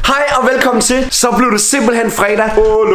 Hej og velkommen til. Så blev det simpelthen fredag.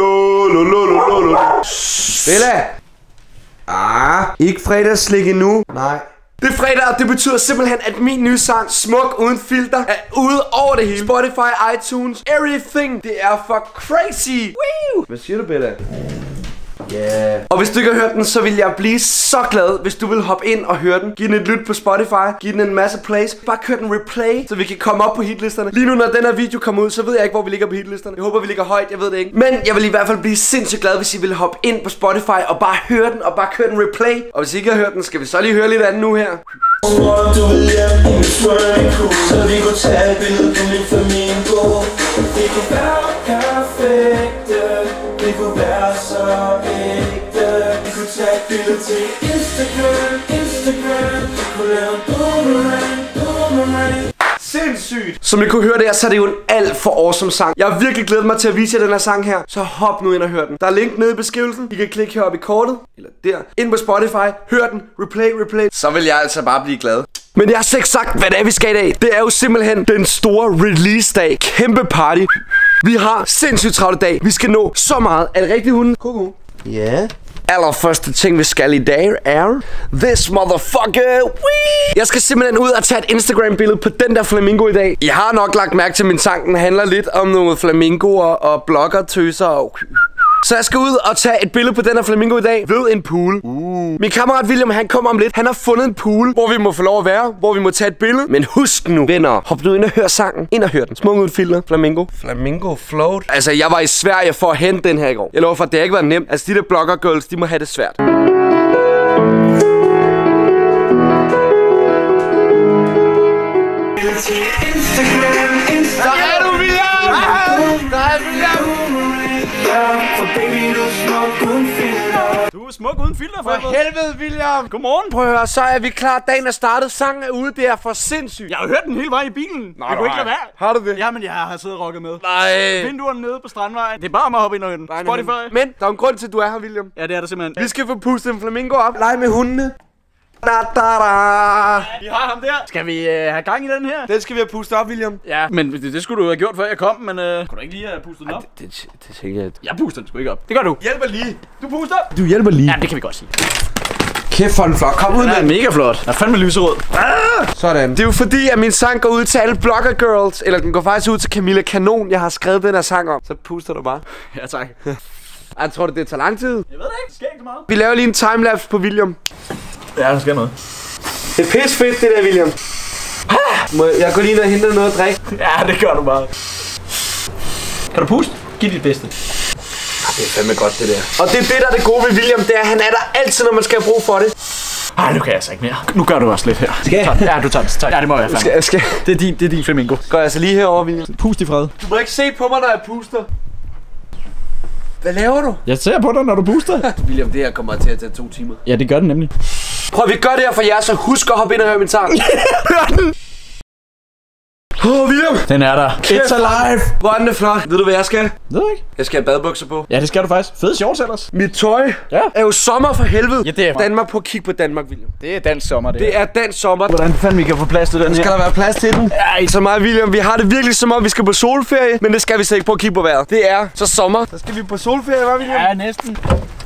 Bella. Ikke fredagsslik endnu. Nej. Det er fredag, og det betyder simpelthen, at min nye sang, Smuk Uden Filter, er ude over det hele. Spotify, iTunes, everything. Det er for crazy. Woo! Hvad siger du, Bella? Yeah. Og hvis du ikke har hørt den, så vil jeg blive så glad, hvis du vil hoppe ind og høre den. Giv den et lyt på Spotify, giv den en masse plays. Bare kør den replay, så vi kan komme op på hitlisterne. Lige nu, når den her video kommer ud, så ved jeg ikke, hvor vi ligger på hitlisterne. Jeg håber, vi ligger højt, jeg ved det ikke. Men jeg vil i hvert fald blive sindssygt glad, hvis I vil hoppe ind på Spotify og bare høre den, og bare køre den replay. Og hvis I ikke har hørt den, skal vi så lige høre lidt af den nu her. Du vil hjem i mit swimmingpool, så vi kunne tage et billede på min flamingo. Det kunne være perfekte, det kunne være så ægte. Vi kunne tage et billede til Instagram. Vi kunne lave en boomerang. Sindssygt! Som I kunne høre der, så er det jo en alt for awesome sang. Jeg har virkelig glædet mig til at vise jer den her sang her. Så hop nu ind og hør den. Der er link nede i beskrivelsen. I kan klikke heroppe i kortet, eller der, ind på Spotify. Hør den, replay. Så vil jeg altså bare blive glad. Men jeg har slet ikke sagt, hvad det er, vi skal i dag. Det er jo simpelthen den store release-dag. Kæmpe party. Vi har sindssygt travlt dag. Vi skal nå så meget. Er det rigtigt, hunden? Koko. Ja. Yeah. Allerførste ting vi skal i dag er this motherfucker. Wee! Jeg skal simpelthen ud og tage et Instagram billede på den der flamingo i dag. Jeg har nok lagt mærke til, at min sang den handler lidt om nogle flamingoer og bloggertøser og... Så jeg skal ud og tage et billede på den her flamingo i dag ved en pool. Min kammerat William, han kommer om lidt. Han har fundet en pool, hvor vi må få lov at være, hvor vi må tage et billede. Men husk nu, venner, hop nu ind og hør sangen. Ind og hør den. Smuk uden filter. Flamingo. Flamingo float. Altså, jeg var i Sverige for at hente den her i går. Jeg lover for, at det har ikke været nemt. Altså, de der bloggergirls, de må have det svært. Der er du, William! Der er William! Du er smuk uden filter, for helvede, William! Godmorgen. Prøv at høre, så er vi klar. Dagen er startet. Sangen er ude. Det er for sindssygt. Jeg har hørt den hele vejen i bilen. Nej, jeg kunne ikke lade være. Har du det? Jamen, jeg har siddet og rocket med. Nej. Vinduerne nede på Strandvejen. Det er bare om at hoppe ind og høre den. Spotify. Men der er en grund til, at du er her, William. Ja, det er der simpelthen. Vi skal få pustet en flamingo op. Lege med hundene. Vi har ham der. Skal vi have gang i den her? Den skal vi have pustet op, William. Ja, men det skulle du have gjort, før jeg kom. Men kunne du ikke lige have pustet den op? Det tænker jeg. Jeg puster den sgu ikke op. Det gør du. Hjælper lige. Du puster. Du hjælper lige. Ja, det kan vi godt sige. Kæft for en flot. Kom ud med den. Mega flot. Der er fandme lyserød. Sådan. Det er jo fordi, at min sang går ud til alle blogger girls. Eller den går faktisk ud til Camilla Kanon. Jeg har skrevet den her sang om. Så puster du bare. Ja, tak. Jeg tror, det tager lang tid. Jeg ved det ikke. Det sker ikke så meget. Vi laver lige en timelapse på William. Ja, der sker noget. Det er pisse fedt, det der, William. Må jeg gå lige ned og hente noget at drikke? Ja, det gør du bare. Kan du puste? Giv dit bedste. Det er fandme godt, det der. Og det er det, der er det gode ved William. Det er, at han er der altid, når man skal have brug for det. Ej, nu kan jeg altså ikke mere. Nu gør du også lidt her. Skal jeg? Ja, du tager det. Ja, det må jeg fandme. Skal. Det er din flamingo. Går jeg altså lige herover, William. Pust i fred. Du må ikke se på mig, når jeg puster. Hvad laver du? Jeg ser på dig, når du puster. William, det her kommer til at tage 2 timer. Ja, det gør den nemlig. Prøv, vi gør det her for jer, så husk at hoppe ind og høre min sang. Hør den! William! Den er der. It's alive! Hvor er den flot. Ved du, hvad jeg skal? Ved du ikke? Jeg skal have badebukser på. Ja, det skal du faktisk. Fede shorts ellers. Mit tøj er jo sommer for helvede. Ja, det er Danmark på kig på Danmark, William. Det er dansk sommer, det. Det er dansk sommer. Hvordan fanden vi kan få plads til den her? Skal der være plads til den? Ja, ikke så meget, William. Vi har det virkelig som om, vi skal på solferie. Men det skal vi så ikke. På at kigge på vejret. Det er så sommer. Så skal vi på solferie, hva' William? Ja, næsten.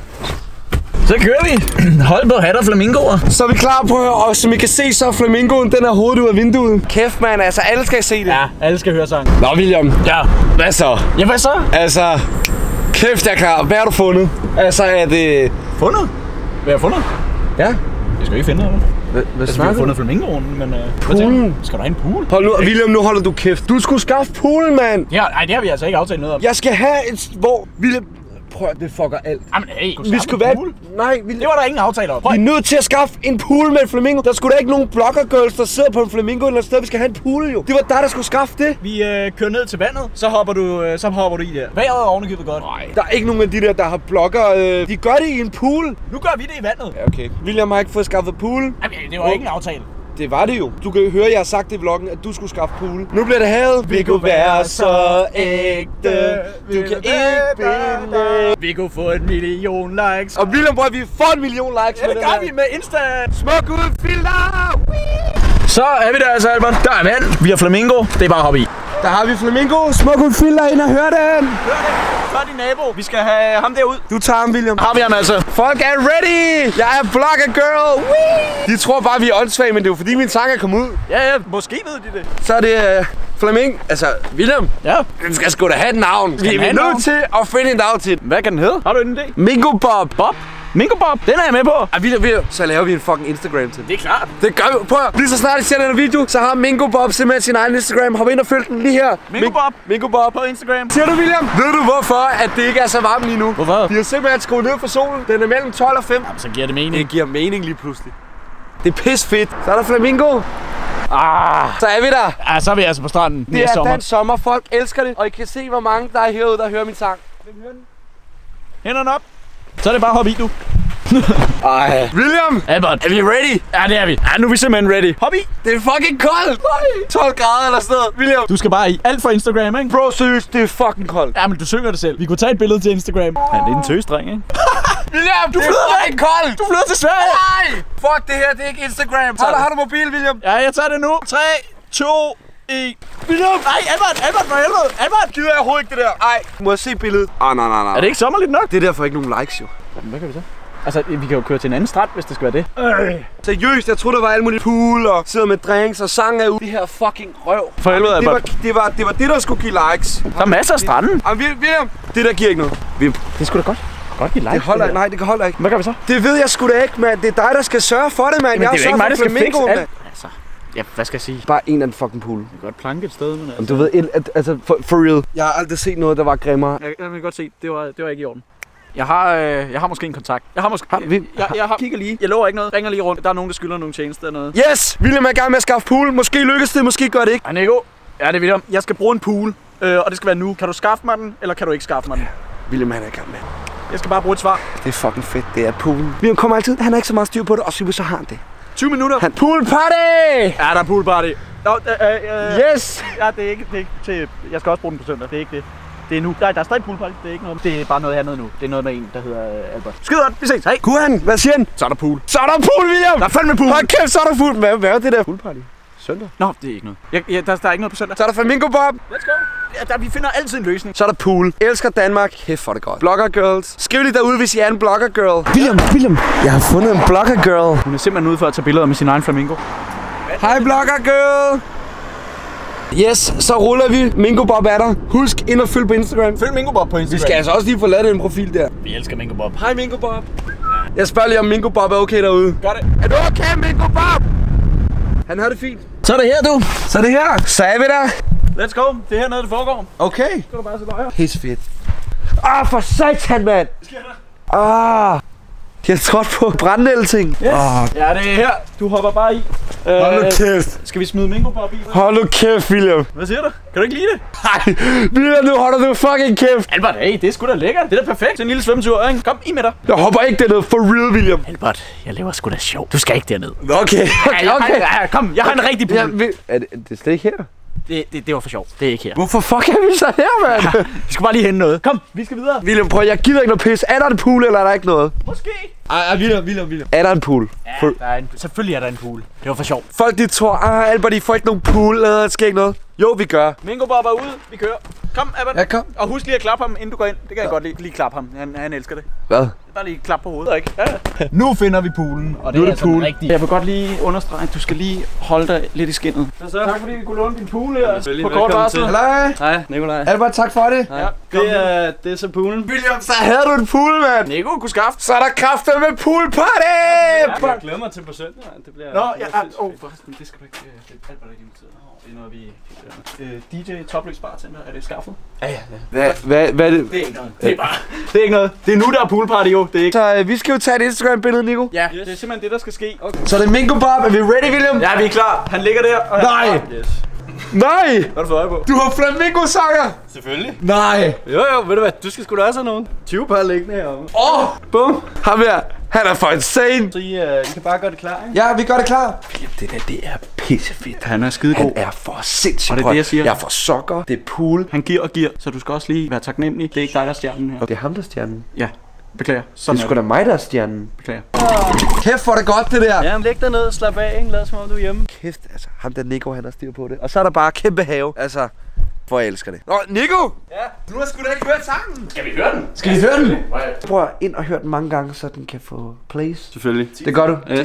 Så kører vi. Hold på hat og flamingoer. Så er vi klar på at høre, og som I kan se, så er flamingoen, den er hovedet ud af vinduet. Kæft, mand, altså alle skal se det. Ja, alle skal høre sangen. Nå, William. Ja. Hvad så? Ja, hvad så? Altså, kæft, jeg er klar. Hvad har du fundet? Altså, er det... Fundet? Hvad har jeg fundet? Ja. Jeg skal ikke finde noget. Hvad altså, vi har fundet flamingoen, men... Poolen? Skal du have en pool? Hold nu, William, nu holder du kæft. Du skulle skaffe poolen, mand. Ja, nej, det har vi altså ikke aftalt noget om. Jeg skal have et... Hvor... William... Prøv at det fucker alt. Jamen, hey, vi skulle være... Nej, det var der ingen aftale om. Vi er nødt til at skaffe en pool med en flamingo. Der skulle da ikke nogen bloggergirls, der sidder på en flamingo eller et sted. Vi skal have en pool, jo. Det var dig, der skulle skaffe det. Vi kører ned til vandet, så hopper du i der. Vejret er ovenikøbet godt. Nej. Der er ikke nogen af de der har blogger. De gør det i en pool. Nu gør vi det i vandet. Ja, okay. William har ikke fået skaffet pool. Jamen, det var ikke en aftale. Det var det jo. Du kan høre, jeg har sagt det i vloggen, at du skulle skaffe pool. Nu bliver det havet. Vi kunne være så ægte. Du kan ikke binde. Vi kunne få 1 million likes. Og William, bror, vi får 1 million likes. Ja, det gør vi med Insta. Smuk uden filter. Så er vi der altså, Albert. Der er vand. Vi har flamingo. Det er bare at hoppe i. Der har vi Flamingo. Smuk ud filter ind og hør den. Hør det. Så er din nabo. Vi skal have ham derud. Du tager ham, William. Har vi ham altså. Folk er ready. Jeg er Blogger Girl. Whee! De tror bare, vi er åndssvage, men det er jo fordi, min sang er kommet ud. Ja, måske ved de det. Så er det Flamingo. Altså, William. Ja. Den skal sgu da have et navn. Vi er nødt til at finde et navn til den. Hvad kan den hedde? Har du en idé? Mingo Bob. Bob? Mingo Bob? Den er jeg med på. William, så laver vi en fucking Instagram til den. Det er klart. Det gør vi. Prøv at, lige så snart I ser den video, så har Mingo Bob simpelthen sin egen Instagram. Hop ind og følg den lige her. Mingo Bob på Instagram. Siger du, William? Ved du hvorfor, at det ikke er så varmt lige nu? Hvorfor? Vi har simpelthen skruet ned for solen. Den er mellem 12 og 5. Jamen, så giver det mening. Det giver mening lige pludselig. Det er pis fedt. Så er der Flamingo. Så er vi der. Ja, så er vi altså på stranden. Det er dansk sommer. Folk elsker det. Og I kan se, hvor mange der er herude, der hører min sang. Hænderne op. Så er det bare at hoppe i, du. Ej. William, Albert. er vi ready? Ja, det er vi. Ja, nu er vi simpelthen ready. Hop i. Det er fucking koldt. 12 grader eller sådan noget. William. Du skal bare i. Alt for Instagram, ikke? Bro, seriøst, det er fucking koldt. Ja, men du synger det selv. Vi kunne tage et billede til Instagram. Ja, det er en tøsdreng, ikke? William, du flyder fucking koldt. Du flyder til Sverige. Nej. Fuck, det her, det er ikke Instagram. Har du mobil, William? Ja, jeg tager det nu. 3, 2, 1. William. Nej, Albert, for helvede. Albert. Gider jeg overhovedet ikke det der? Ej, må jeg se billedet? Nej. Er det ikke sommerligt nok? Det er derfor ikke nogen likes, jo. Jamen, hvad kan vi så? Altså, vi kan jo køre til en anden strand, hvis det skal være det. Seriøst, jeg troede, der var alle mulige pool og sidder med drinks og sang af ud. Det her fucking røv. For helvede, Albert. Det var det, der skulle give likes. Der er masser af stranden. William, det der giver ikke noget. Det skulle da godt give likes. Det holder ikke. Nej, det holder ikke. Hvad gør vi så? Det ved jeg sgu da ikke, mand. Det er dig, der skal sørge for det, mand. Jamen, det er jo ikke mig, der skal fikse alt. Mand. Altså, ja, hvad skal jeg sige? Bare en af den fucking pool. Jeg kan godt planke et sted, men altså... Jamen, du ved, altså for real. Jeg har aldrig set noget, der var grimmere. Jeg kan godt se, det var ikke i orden. Jeg har måske en kontakt. Jeg har kigger lige. Jeg lover ikke noget. Ringer lige rundt. Der er nogen, der skylder nogle tjenester eller noget. Yes! William er i gang med at skaffe pool. Måske lykkes det, måske gør det ikke. Ej, Nico. Ja, det er William. Jeg skal bruge en pool, og det skal være nu. Kan du skaffe mig den, eller kan du ikke skaffe mig den? William, han er i gang med. Jeg skal bare bruge et svar. Det er fucking fedt. Det er poolen. William kommer altid. Han har ikke så meget styr på det, og så har han det. 20 minutter. Pool party! Ja, der er pool party. Nå, yes! Ja, det er ikke til... Jeg skal også bruge den på søndag. Det er ikke det. Det er nu. Nej, der er stadig poolparty. Det er ikke noget. Det er bare noget andet nu. Det er noget med en, der hedder Albert. Skide godt. Vi ses. Hej. Kuhan, hvad siger han? Så er der pool. Så er der pool, William! Der er fandme pool. Hold kæft, så er der pool. Hvad er det der poolparty? Søndag? Nå, det er ikke noget. Der er ikke noget på søndag. Så er der Flamingo Bob. Let's go. Ja, vi finder altid en løsning. Så er der pool. Elsker Danmark. Kæft for det godt. Blogger girls. Skriv lige derude, hvis I er en blogger girl. William. Jeg har fundet en blogger girl. Hun er simpelthen ude for at tage billeder med sin egen flamingo. Hej blogger girl. Yes, så ruller vi. Mingo Bob er der. Husk ind og følg på Instagram. Følg Mingo Bob på Instagram. Vi skal altså også lige få lavet en profil der. Vi elsker Mingo Bob. Hej Mingo Bob. Jeg spørger lige om Mingo Bob er okay derude. Gør det. Er du okay, Mingo Bob? Han har det fint. Så er det her, du. Så er det her. Så er vi der. Let's go. Det er hernede, det foregår. Okay. Skal du bare se løjer? Pisse fedt. For satan, mand. Sker der? Jeg trådte på brændenælting. Yes. Ja, det er her. Du hopper bare i. Hold nu kæft. Skal vi smide Mingo Bob i? Hold nu kæft, William. Hvad siger du? Kan du ikke lide det? Nej, William, nu holder du fucking kæft. Albert, hey, det er sgu da lækkert. Det er da perfekt. Det er en lille svømmetur, ikke? Kom, i med dig. Jeg hopper ikke derned for real, William. Albert, jeg laver sgu da sjov. Du skal ikke derned. Okay. Kom, jeg har en rigtig pool. Er det slet ikke her? Det var for sjov. Det er ikke her. Hvorfor fuck er vi så her, mand? Vi skal bare lige hente noget. Kom, vi skal videre. William, prøv, jeg gider ikke noget pis. Er der en pool, eller er der ikke noget? Måske. William. Er der en pool? Ja, der er selvfølgelig er der en pool. Det var for sjov. Folk de tror, Albert, I får ikke nogen pool, eller der sker ikke noget. Jo, vi gør. Mingo Bob er ude. Vi kører. Kom, Albert. Ja, kom. Og husk lige at klappe ham, inden du går ind. Det kan jeg godt lige klappe ham. Han elsker det. Hvad? Bare lige klap på hovedet, ikke? Ja. Nu finder vi poolen, og det nu er er det altså pool. rigtigt. Jeg vil godt lige understrege, at du skal lige holde dig lidt i skinnet. Så. Tak fordi vi kunne låne din pool her på kort varsel. Hej. Hej, Nikolaj. Albert, tak for det. Ja. Det er så poolen. William, så havde du en pool, mand. Nico kunne skaffe. Så er der kræfter med pool party. Jeg glæder mig til på søndag. Det bliver... Nå, ja. Forresten, det skal du ikke. Albert er ikke inviteret. Det er noget, vi... DJ Topløs Bartender, er det skaffet? Ja. Hvad er det? Det er ikke noget. Det er ikke noget. Det er nu, der er poolparty jo. Det er ikke... Så vi skal jo tage et Instagram-billede, Nico. Ja, det er simpelthen det, der skal ske. Okay. Så det er Mingo Bob. Er vi ready, William? Ja, vi er klar. Han ligger der. Og Nej. Yes. Nej. Hvad har du fået øje på? Du har Flamingo-sanger. Selvfølgelig. Nej. Jo, ved du hvad? Du skal sgu da også have nogen. 20 par liggende heromme. Bum. Ham her. Han er for insane. Så I kan bare gøre det klar, ikke? Ja, vi gør det klar. Det der, det er pissefedt. Han er skidegod. Han er for sindssygt. Og det er det, jeg siger. Jeg får sokker. Det er pool. Han giver og giver, så du skal også lige være taknemmelig. Det er ikke dig, der er stjernen her. Og det er ham, der er stjernen. Ja, beklager. Det er sgu da mig, der er stjernen. Beklager. Kæft, hvor er det godt, det der. Ja, men læg dig ned og slap af, ikke? Lad som om du er hjemme. Kæft, altså, ham der Nico, han har styr på det. Og så er der bare kæmpe have. Altså, For jeg elsker det. Nå, Nico! Ja? Du har sgu da ikke hørt sangen! Skal vi høre den? Skal vi høre den? Prøv ind og hør den mange gange, så den kan få plays. Selvfølgelig. Det gør du? Yes.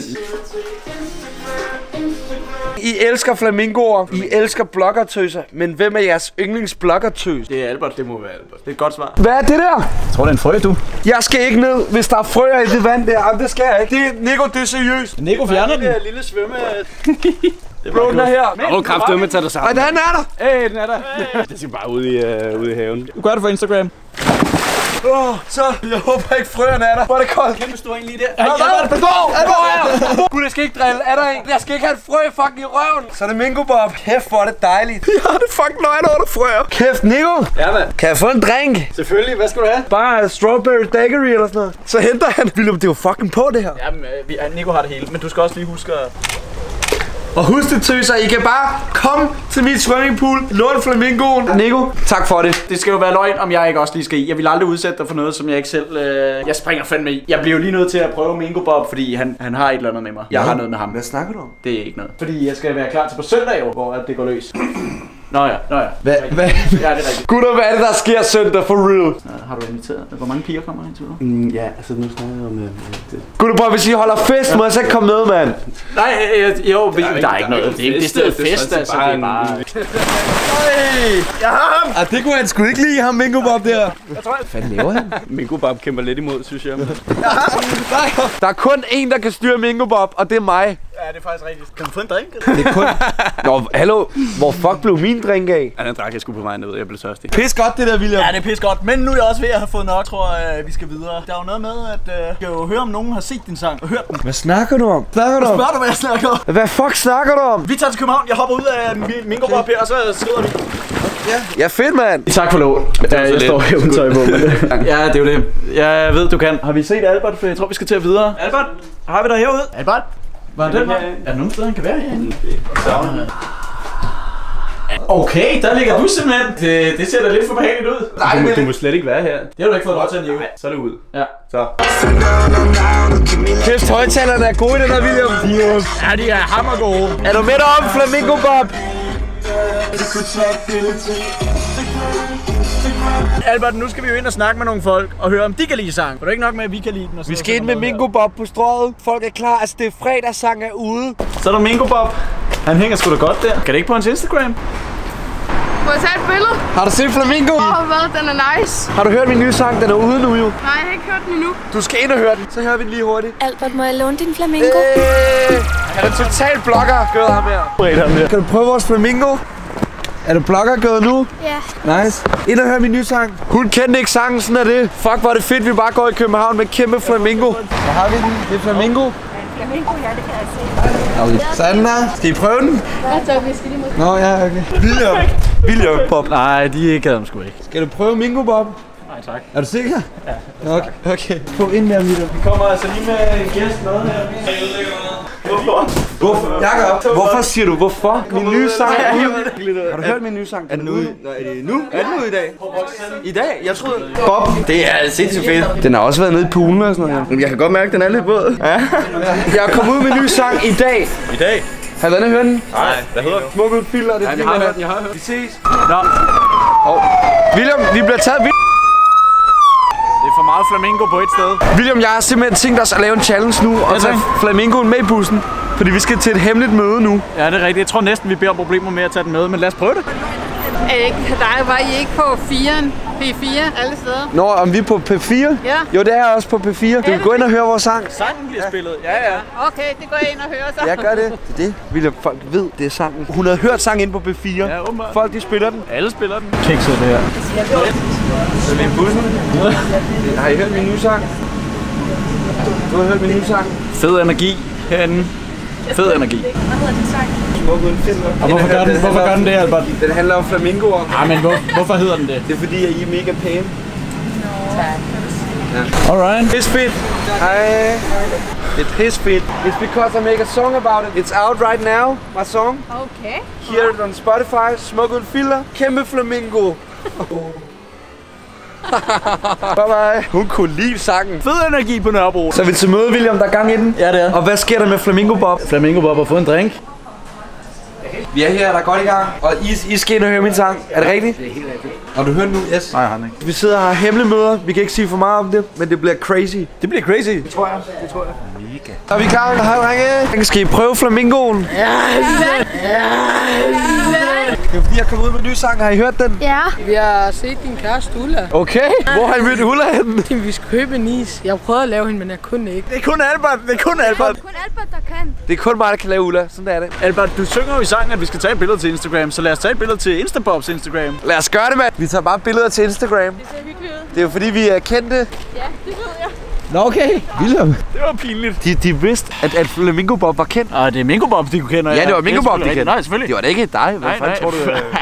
I elsker flamingoer, I elsker bloggertøser, men hvem er jeres yndlingsbloggertøs? Det er Albert. Det må være Albert. Det er et godt svar. Hvad er det der? Jeg tror, det er en frø, du. Jeg skal ikke ned, hvis der er frøer i det vand der. Jamen, det skal jeg ikke. Nico, det er seriøst. Nico fjerner den. Det er lille svømme. Bro, den er her. Åh, kraftedeme, tag dig sammen. Ej, den er der. Hey, den er der. Det skal bare ud i haven. Du gør det for Instagram. Så, jeg håber ikke frøerne er der. Hvor er det koldt. Kæmpe stor en lige der. Gud, jeg skal ikke drille. Er der en? Jeg skal ikke have et frø fucking i røven. Så er det Mingo Bob. Kæft, hvor er det dejligt. Ja, det er fucking løgn over det frøer. Kæft, Nico. Ja, mand. Kan jeg få en drink? Selvfølgelig. Hvad skal du have? Bare strawberry daiquiri eller sådan noget. Så henter han. William, det var fucking på det her. Jamen, Nico har det hele, men du skal også lige huske at... Og husk det, tøser, I kan bare komme til mit swimmingpool, låne flamingoen. Nico, tak for det. Det skal jo være løgn, om jeg ikke også lige skal i. Jeg vil aldrig udsætte dig for noget, som jeg ikke selv... Jeg springer fandme i. Jeg bliver jo lige nødt til at prøve Mingo Bob, fordi han har et eller andet med mig. Jeg har noget med ham. Hvad snakker du om? Det er ikke noget. Fordi jeg skal være klar til på søndag jo, hvor det går løs. Nå ja. Hvad? Ja, det er rigtigt. Gutter, hvad er det, der sker søndag for real? Har du inviteret? Hvor mange piger kommer ind til? Ja, altså nu snakker jeg om det. Gutter, prøv, hvis I holder fest, må jeg så ikke komme med, mand? Nej, jo, der er ikke noget. Det er ikke stedet fest, altså. Det er bare... Jeg har ham! Det kunne han sgu ikke lide, ham Mingo Bob der. Jeg tror, Hvad fanden laver han? Mingo Bob kæmper lidt imod, synes jeg. Der er kun én, der kan styre Mingo Bob, og det er mig. Ja, det er faktisk rigtigt. Kan du få en drink? Det er kun... Nå, hallo. Hvor fuck blev min drink af? Ja, den drak jeg sgu på vejen ned. Jeg blev tørstig. Pis godt det der, William. Ja, det er pis godt. Men nu er jeg også ved at have fået nok, tror jeg, vi skal videre. Der er jo noget med, at jeg kan jo høre, om nogen har set din sang og hørt den. Hvad snakker du om? Spørger du, hvad jeg snakker om? Hvad fuck snakker du om? Vi tager til København. Jeg hopper ud af Mingo Bob her, og så skriver vi. Ja, fedt, mand. Tak for lån. Jeg står her uden tøj på. Ja, det er jo det. Jeg ved, du kan. Har vi set Albert? For jeg tror, vi skal til at videre. Albert, har vi dig herude? Albert? Var det den? Er der nogen steder, han kan være herinde? Okay, der ligger du simpelthen. Det ser da lidt for behageligt ud. Nej, du må slet ikke være her. Det har du ikke fået lov til at nævne. Så er det ud. Ja. Så. Kæft, højtalerne er gode i den her, William. Ja, de er hammergode. Er du med derom, Flamingo Bob? Albert, nu skal vi jo ind og snakke med nogle folk og høre, om de kan lide sang. For det er ikke nok med, at vi kan lide den. Vi skal ind med Mingo Bob på strøget. Folk er klar. Altså, det er fredagssang er ude. Så er der Mingo Bob. Han hænger sgu da godt der. Kan det ikke på hans Instagram? Må jeg tage et billede? Har du set Flamingo? Hvad? Den er nice. Har du hørt min nye sang? Den er ude nu jo. Nej, jeg har ikke hørt den endnu. Du skal ind og høre den. Så hører vi den lige hurtigt. Albert, må jeg låne din flamingo? Han er total blogger, gør ham her. Kan du prøve vores Flamingo? Er du blogger nu? Ja. Nice. Ind og hør min nye sang. Hun kendte ikke sangen, sådan er det. Fuck, hvor er det fedt, vi bare går i København med kæmpe Flamingo. Hvor har vi den? Det er Flamingo. Flamingo, ja, det kan jeg se. Sådan der. Skal I prøve den? Jeg tager whisky lige mod. Nå, ja, okay. William Bob. Nej, de gad dem sgu ikke. Skal du prøve Mingo Bob? Nej, tak. Er du sikker? Ja. Okay. Få ind med ham, William. Vi kommer altså lige med en gæst med her. Hvorfor? Jakob, hvorfor siger du hvorfor? Min nye sang er ude. Har du hørt min nye sang? Er den ude? Er det nu? Er den ude i dag? I dag? Jeg troede... Bob. Det er sindssygt fedt. Den har også været nede i poolen og sådan noget. Jeg kan godt mærke, at den er lidt våd. Ja. Jeg er kommet ud med en ny sang i dag. I dag? Har du været inde og høre den? Nej, hvad hedder den? Smuk ud filter, det er Jeg har hørt den, jeg har hørt den. Vi ses. Nå, William, vi bliver taget vildt. det er for meget flamingo på et sted. William, jeg har simpelthen tænkt os at lave en challenge nu og tage flamingoen med i bussen. Fordi vi skal til et hemmeligt møde nu. Ja, det er rigtigt. Jeg tror næsten, vi beder om problemer med at tage den med, men lad os prøve det. Var I ikke på 4'eren? P4 alle steder? Nå, om vi er på P4? Ja. Jo, det er jeg også på P4. Du kan gå ind og høre vores sang. Sangen bliver spillet. Ja. Okay, det går jeg ind og hører så. Jeg gør det. Det er det. William, folk ved, det er sangen. Hun havde hørt sangen ind på P4. Ja, åbenbart. Folk, de spiller den. Alle spiller den. Kikset det her. Er vi i bussen? Har I hørt min nye sang? Du har hørt min nye sang? Fed energi herinde. Fed energi. Hvad hedder din sang? Og hvorfor gør den det, Albert? Den handler om flamingoer. Nej, men hvorfor hedder den det? Det er fordi, at I er mega pæne. Alright. It's fit. Hi. It's his fit. It's because I make a song about it. It's out right now, my song. Okay. Hear it on Spotify. Smuk ud filter. Kæmpe flamingo. Bye bye. Hun kunne lide sangen. Fed energi på Nørrebro. Så er vi til møde, William, der er gang i den. Ja, det er. Og hvad sker der med Flamingo Bob? Flamingo Bob har fået en drink. Vi er her, der er godt i gang. Og I skal ind og høre min sang. Er det rigtigt? Det er helt rigtigt. Og du hører den nu? Yes. Nej, han ikke. Vi sidder og har hemmelige møder. Vi kan ikke sige for meget om det, men det bliver crazy. Det bliver crazy. Det tror jeg. Mega. Så er vi klar. Hej, drenge. Skal I prøve flamingoen? Ja. Det er fordi, jeg kom ud med en ny sang. Har I hørt den? Ja. Vi har set din kæreste Ulla. Okay. Hvor har I mødt Ulla henne? Vi skal købe en is. Jeg prøvede at lave hende, men jeg kunne ikke. Det er kun Albert. Det er kun Albert. Kun Albert, der kan. Det er kun mig, der kan lave Ulla. Sådan er det. Albert, du synger jo i sangen, at vi skal tage et billede til Instagram. Så lad os tage et billede til Instabobs Instagram. Lad os gøre det, mand. Vi tager bare billeder til Instagram. Det ser hyggeligt ud. Det er jo fordi, vi er kendte. Ja, det ved jeg. Nå, okay. William. Det var pinligt. De vidste, at Flamingo Bob var kendt. Og det er Mingo Bob, de kunne kende. Ja, det var Mingo Bob, de kendte. Nej, selvfølgelig. Det var da ikke dig. Hvad fanden tror du?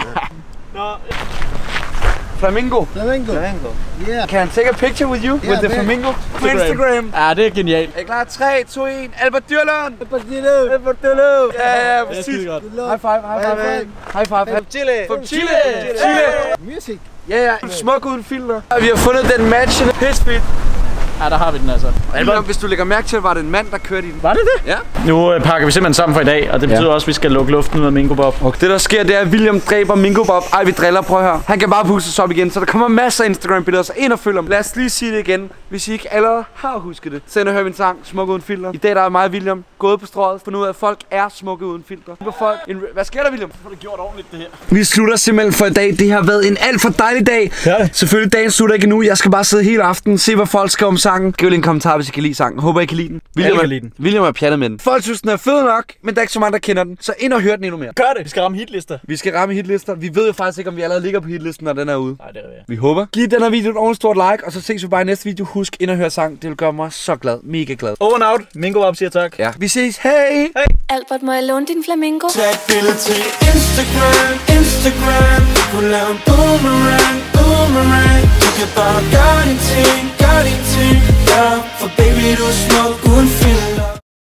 Flamingo. Yeah. Can I take a picture with you? With the flamingo? På Instagram. Ja, det er genialt. Er I klar? 3, 2, 1. Albert Dyrlund. Albert Dyrlund. Ja, præcis. High five. High five. From Chile. Music. Ja. Smuk uden filter. Vi har fundet den match. Pissfedt. Ja, der har vi den altså. Albert, hvis du lægger mærke til, var det en mand, der kørte i den. Var det det? Ja. Nu pakker vi simpelthen sammen for i dag, og det betyder også, at vi skal lukke luften ud af Mingo Bob. Og det der sker, det er, at William dræber Mingo Bob. Ej, vi driller, prøv at høre. Han kan bare puste sig op igen, så der kommer masser af Instagram-billeder, så ind og følg ham. Lad os lige sige det igen, hvis I ikke allerede har husket det. Så ind og hør min sang, Smuk uden filter. I dag der er mig og William gået på strøget, fundet ud af, at folk er smukke uden filter. Hvad sker der, William? Får det gjort ordentligt, det her. Vi slutter simpelthen for i dag. Det har været en alt for dejlig dag. Ja. Selvfølgelig, dagen slutter ikke endnu. Jeg skal bare sidde hele aftenen, se hvad folk skriver om sangen. Giv lige en kommentar, hvis I kan lide sangen. Håber I kan lide den. William er pjattet med den. Folk synes, den er fed nok, men der er ikke så mange, der kender den. Så ind og hør den endnu mere. Gør det. Vi skal ramme hitlister. Vi ved jo faktisk ikke, om vi allerede ligger på hitlisten, når den er ude. Nej, det er det. Vi håber. Giv den her video et ordentligt stort like, og så ses vi bare i næste video. Husk ind og høre sang. Det vil gøre mig så glad. Mega glad. Over and out. Mingo Bob siger tak. Ja. Vi ses. Hey. Albert, må jeg låne din flamingo? Tag et billede til Instagram. Du kunne lave en boomerang. Du kan bare gøre din ting. Ja, for baby du er smuk